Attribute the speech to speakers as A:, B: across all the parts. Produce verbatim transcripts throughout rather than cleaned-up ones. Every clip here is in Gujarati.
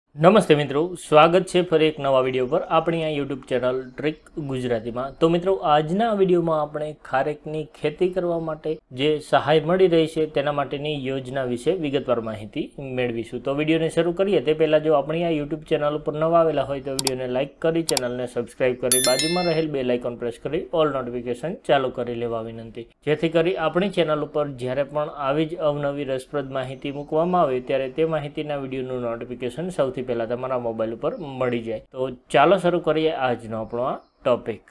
A: નમસ્તે મિત્રો, સ્વાગત છે ફરી એક નવા વિડીયો પર આપણી આ યુટ્યુબ ચેનલ ટ્રીક ગુજરાતીમાં। તો મિત્રો, આજના વિડીયોમાં આપણે ખારેકની ખેતી કરવા માટે જે સહાય મળી રહી છે તેના માટેની યોજના વિશે વિગતવાર માહિતી મેળવીશું। તો વિડીયોને શરૂ કરીએ તે પહેલાં જો આપણી આ યુટ્યુબ ચેનલ ઉપર નવા આવેલા હોય તો વિડીયોને લાઇક કરી, ચેનલને સબસ્ક્રાઇબ કરી, બાજુમાં રહેલ બેલ આઇકોન પ્રેસ કરી ઓલ નોટિફિકેશન ચાલુ કરી લેવા વિનંતી, જેથી કરી આપણી ચેનલ ઉપર જ્યારે પણ આવી જ અવનવી રસપ્રદ માહિતી મૂકવામાં આવે ત્યારે તે માહિતીના વિડીયોનું નોટિફિકેશન સૌથી પહેલા તમારા મોબાઈલ ઉપર મળી જાય। તો ચાલો શરૂ કરીએ આજનો આપણો આ ટોપિક।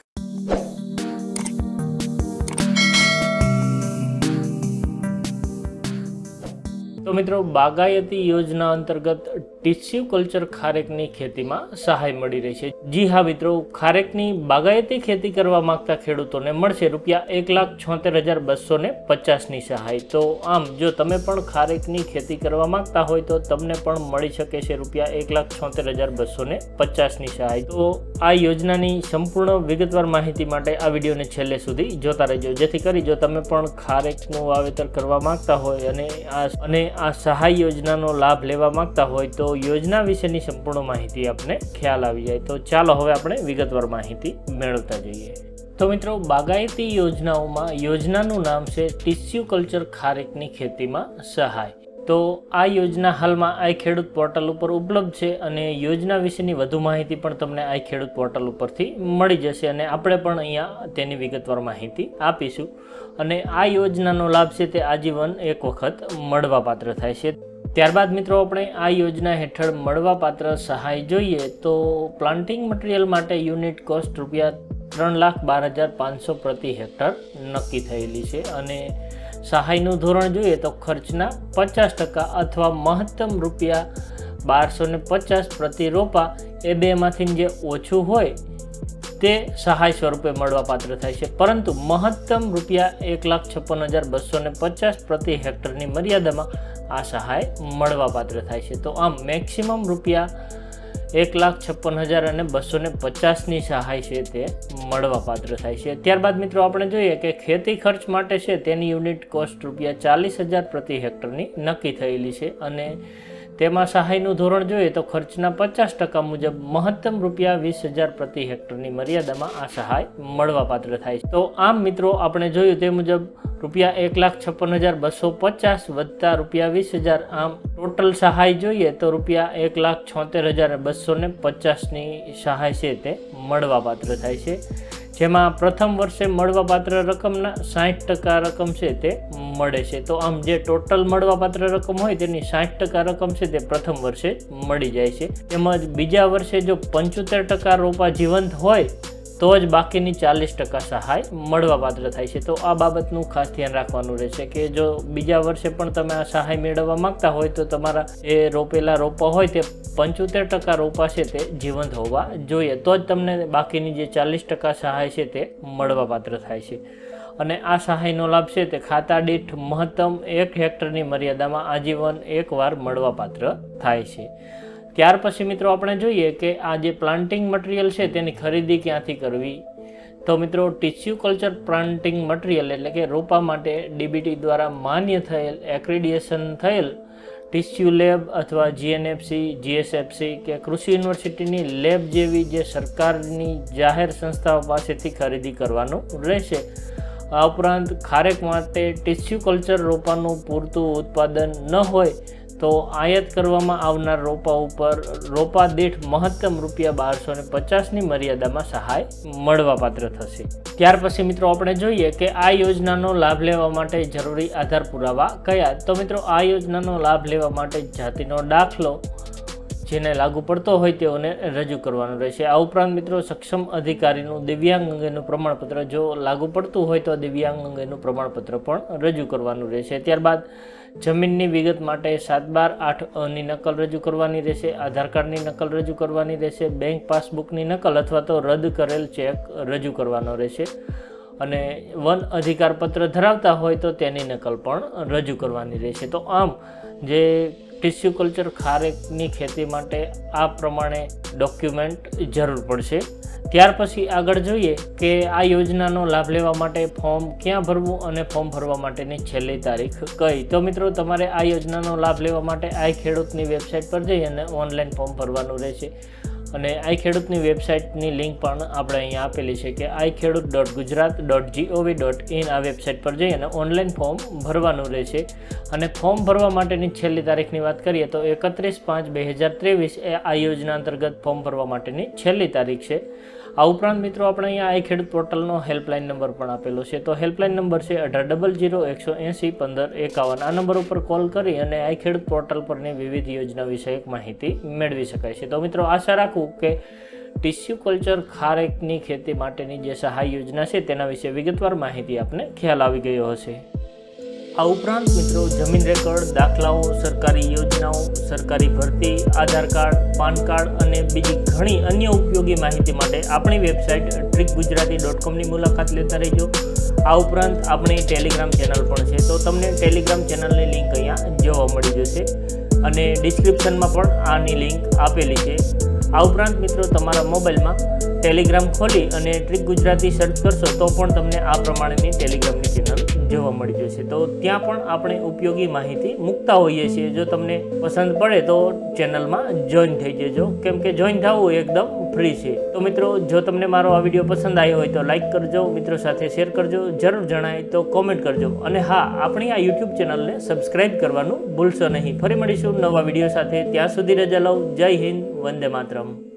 A: તો મિત્રો, બાગાયતી યોજના અંતર્ગત ટીસ્યુ કલ્ચર ખારેકની ખેતીમાં સહાય મળી રહી છે। જી હા મિત્રો, ખારેકની બાગાયતી ખેતી કરવા માંગતા ખેડૂતોને મળશે રૂપિયા એક લાખ છોતેર હજાર બસો ને પચાસની સહાય। તો આમ જો તમે પણ ખારેકની ખેતી કરવા માંગતા હોય તો તમને પણ મળી શકે છે રૂપિયા એક લાખ છોતેર હજાર બસો ને પચાસની સહાય। તો આ યોજનાની સંપૂર્ણ વિગતવાર માહિતી માટે આ વિડીયોને છેલ્લે સુધી જોતા રહેજો, જેથી કરી જો તમે પણ ખારેકનું વાવેતર કરવા માંગતા હોય અને આ અને આ સહાય યોજનાનો લાભ લેવા માંગતા હોય તો યોજના વિશેની સંપૂર્ણ માહિતી આપને ખ્યાલ આવી જાય। તો ચાલો હવે આપણે વિગતવાર માહિતી મેળવતા જઈએ। તો મિત્રો, બાગાયતી યોજનાઓમાં યોજનાનું નામ છે ટીસ્યુ કલ્ચર ખારેકની ખેતીમાં સહાય। તો આ યોજના હાલમાં આઈ ખેડૂત પોર્ટલ ઉપર ઉપલબ્ધ છે અને યોજના વિશેની વધુ માહિતી પણ તમને આઈ ખેડૂત પોર્ટલ ઉપરથી મળી જશે અને આપણે પણ અહીંયા તેની વિગતવાર માહિતી આપીશું। અને આ યોજનાનો લાભ છે તે આજીવન એક વખત મળવાપાત્ર થાય છે। ત્યારબાદ મિત્રો, આપણે આ યોજના હેઠળ મળવાપાત્ર સહાય જોઈએ તો પ્લાન્ટિંગ મટીરિયલ માટે યુનિટ કોસ્ટ રૂપિયા ત્રણ લાખ બાર હજાર પાંચસો પ્રતિ હેક્ટર નક્કી થયેલી છે અને સહાયનું ધોરણ જોઈએ તો ખર્ચના પચાસ ટકા અથવા મહત્તમ રૂપિયા બારસો ને પચાસ પ્રતિ રોપા એ બેમાંથી જે ઓછું હોય તે સહાય સ્વરૂપે મળવાપાત્ર થાય છે, પરંતુ મહત્તમ રૂપિયા એક લાખ છપ્પન હજાર બસો ને પચાસ પ્રતિ હેક્ટરની મર્યાદામાં આ સહાય મળવાપાત્ર થાય છે। તો આમ મેક્સિમમ રૂપિયા એક લાખ છપ્પન હજાર અને બસો ને પચાસની સહાય છે તે મળવાપાત્ર થાય છે। ત્યારબાદ મિત્રો, આપણે જોઈએ કે ખેતી ખર્ચ માટે છે તેની યુનિટ કોસ્ટ રૂપિયા ચાલીસ હજાર પ્રતિ હેક્ટરની નક્કી થયેલી છે અને તેમાં સહાયનું ધોરણ જોઈએ તો ખર્ચના પચાસ ટકા મુજબ મહત્તમ રૂપિયા વીસ હજાર પ્રતિ હેક્ટરની મર્યાદામાં આ સહાય મળવાપાત્ર થાય છે। તો આમ મિત્રો, આપણે જોયું તે મુજબ રૂપિયા એક લાખ છપ્પન હજાર બસો પચાસ વત્તા રૂપિયા વીસ હજાર, આમ ટોટલ સહાય જોઈએ તો રૂપિયા એક લાખ છોતેર હજાર બસો ને પચાસની સહાય છે તે મળવાપાત્ર થાય છે, જેમાં પ્રથમ વર્ષે મળવાપાત્ર રકમના સાઠ ટકા રકમ છે તે મળે છે। તો આમ જે ટોટલ મળવાપાત્ર રકમ હોય તેની સાઠ ટકા રકમ છે તે પ્રથમ વર્ષે મળી જાય છે, તેમજ બીજા વર્ષે જો પંચોતેર ટકા રોપા જીવંત હોય તો જ બાકીની ચાલીસ ટકા સહાય મળવાપાત્ર થાય છે। તો આ બાબતનું ખાસ ધ્યાન રાખવાનું રહેશે કે જો બીજા વર્ષે પણ તમે આ સહાય મેળવવા માંગતા હોય તો તમારા એ રોપેલા રોપા હોય તે પંચોતેર ટકા રોપા છે તે જીવંત હોવા જોઈએ, તો જ તમને બાકીની જે ચાલીસ ટકા સહાય છે તે મળવાપાત્ર થાય છે। અને આ સહાયનો લાભ છે તે ખાતા દીઠ મહત્તમ એક હેક્ટરની મર્યાદામાં આજીવન એકવાર મળવાપાત્ર થાય છે। ત્યાર પછી મિત્રો, આપણે જોઈએ કે આ જે પ્લાન્ટિંગ મટીરિયલ છે તેની ખરીદી ક્યાંથી કરવી। તો મિત્રો, ટીસ્યુ કલ્ચર પ્લાન્ટિંગ મટીરિયલ એટલે કે રોપા માટે ડીબીટી દ્વારા માન્ય થયેલ એક્રેડિએશન થયેલ ટીસ્યુ લેબ અથવા જીએનએફસી, જીએસએફસી કે કૃષિ યુનિવર્સિટીની લેબ જેવી જે સરકારની જાહેર સંસ્થાઓ પાસેથી ખરીદી કરવાનું રહેશે। આ ઉપરાંત ખારેક માટે ટીસ્યુ કલ્ચર રોપાનું પૂરતું ઉત્પાદન ન હોય તો આયાત કરવામાં આવનાર રોપા ઉપર રોપા દીઠ મહત્તમ રૂપિયા બારસો ને પચાસની મર્યાદામાં સહાય મળવાપાત્ર થશે। ત્યાર પછી મિત્રો, આપણે જોઈએ કે આ યોજનાનો લાભ લેવા માટે જરૂરી આધાર પુરાવા કયા। તો મિત્રો, આ યોજનાનો લાભ લેવા માટે જાતિનો દાખલો જેને લાગુ પડતો હોય તેઓને રજૂ કરવાનું રહેશે। આ ઉપરાંત મિત્રો, સક્ષમ અધિકારીનું દિવ્યાંગ અંગેનું પ્રમાણપત્ર જો લાગુ પડતું હોય તો દિવ્યાંગ અંગેનું પ્રમાણપત્ર પણ રજૂ કરવાનું રહેશે। ત્યારબાદ જમીનની વિગત માટે સાત બાર આઠ ની નકલ રજૂ કરવાની રહેશે, આધાર કાર્ડની નકલ રજૂ કરવાની રહેશે, બેંક પાસબુકની નકલ અથવા તો રદ કરેલ ચેક રજૂ કરવાનો રહેશે અને વન અધિકાર પત્ર ધરાવતા હોય તો તેની નકલ પણ રજૂ કરવાની રહેશે। તો આમ જે ટીસ્યુ કલ્ચર ખારેકની ખેતી માટે આ પ્રમાણે ડોક્યુમેન્ટ જરૂર પડશે। ત્યાર પછી આગળ જોઈએ કે આ યોજનાનો લાભ લેવા માટે ફોર્મ ક્યાં ભરવું અને ફોર્મ ભરવા માટેની છેલ્લી તારીખ કઈ. તો મિત્રો તમારે આ યોજનાનો લાભ લેવા માટે આઈ ખેડૂતની વેબસાઇટ પર જઈ અને ઓનલાઈન ફોર્મ ભરવાનું રહેશે. અને આઈ ખેડૂતની વેબસાઇટની લિંક પણ આપણે અહીંયા આપેલી છે કે I Khedut dot Gujarat dot GOV dot in આ વેબસાઇટ પર જઈ અને ઓનલાઈન ફોર્મ ભરવાનું રહેશે. અને ફોર્મ ભરવા માટેની છેલ્લી તારીખની વાત કરીએ તો એકત્રીસ પાંચ બે હજાર ત્રેવીસ એ આ યોજના અંતર્ગત ફોર્મ ભરવા માટેની છેલ્લી તારીખ છે. આ ઉપરાંત મિત્રો આપણે અહીંયા આઈ ખેડૂત પોર્ટલનો હેલ્પલાઇન નંબર પણ આપેલો છે. તો હેલ્પલાઇન નંબર છે અઢાર ડબલ જીરો એકસો એંસી પંદર એકાવન. આ નંબર ઉપર કોલ કરી અને આઈ ખેડૂત પોર્ટલ પરની વિવિધ યોજના વિષયક માહિતી મેળવી શકાય છે. તો મિત્રો આશા રાખું કે ટીસ્યુ કલ્ચર ખારેકની ખેતી માટેની જે સહાય યોજના છે તેના વિશે વિગતવાર માહિતી આપને ખ્યાલ આવી ગયો હશે. આ ઉપરાંત મિત્રો જમીન રેકોર્ડ, દાખલાઓ, સરકારી યોજનાઓ, સરકારી ભરતી, આધાર કાર્ડ, પાન કાર્ડ અને બીજી ઘણી અન્ય ઉપયોગી માહિતી માટે આપણી વેબસાઇટ ટ્રીક ગુજરાતી ડોટ કોમની મુલાકાત લેતા રહેજો. આ ઉપરાંત આપણી ટેલિગ્રામ ચેનલ પણ છે. તો તમને ટેલિગ્રામ ચેનલની લિંક અહીંયા જોવા મળી જશે અને ડિસ્ક્રિપ્શનમાં પણ આની લિંક આપેલી છે. આ ઉપરાંત મિત્રો તમારા મોબાઈલમાં ટેલિગ્રામ ખોલી અને ટ્રીક ગુજરાતી સર્ચ કરશો તો પણ તમને આ પ્રમાણેની ટેલિગ્રામની ચેનલ જોવા મળી જશે. તો ત્યાં પણ આપણે ઉપયોગી માહિતી મૂકતા હોઈએ છીએ. જો તમને પસંદ પડે તો ચેનલમાં જોઈન થઈ જજો, કેમ કે જોઈન થવું એકદમ ફ્રી છે. તો મિત્રો જો તમને મારો આ વિડીયો પસંદ આવ્યો હોય તો લાઇક કરજો, મિત્રો સાથે શેર કરજો, જરૂર જણાય તો કોમેન્ટ કરજો અને હા, આપણી આ યુટ્યુબ ચેનલને સબસ્ક્રાઈબ કરવાનું ભૂલશો નહીં. ફરી મળીશું નવા વિડીયો સાથે. ત્યાં સુધી રજા લઉં. જય હિન્દ, વંદે માતરમ.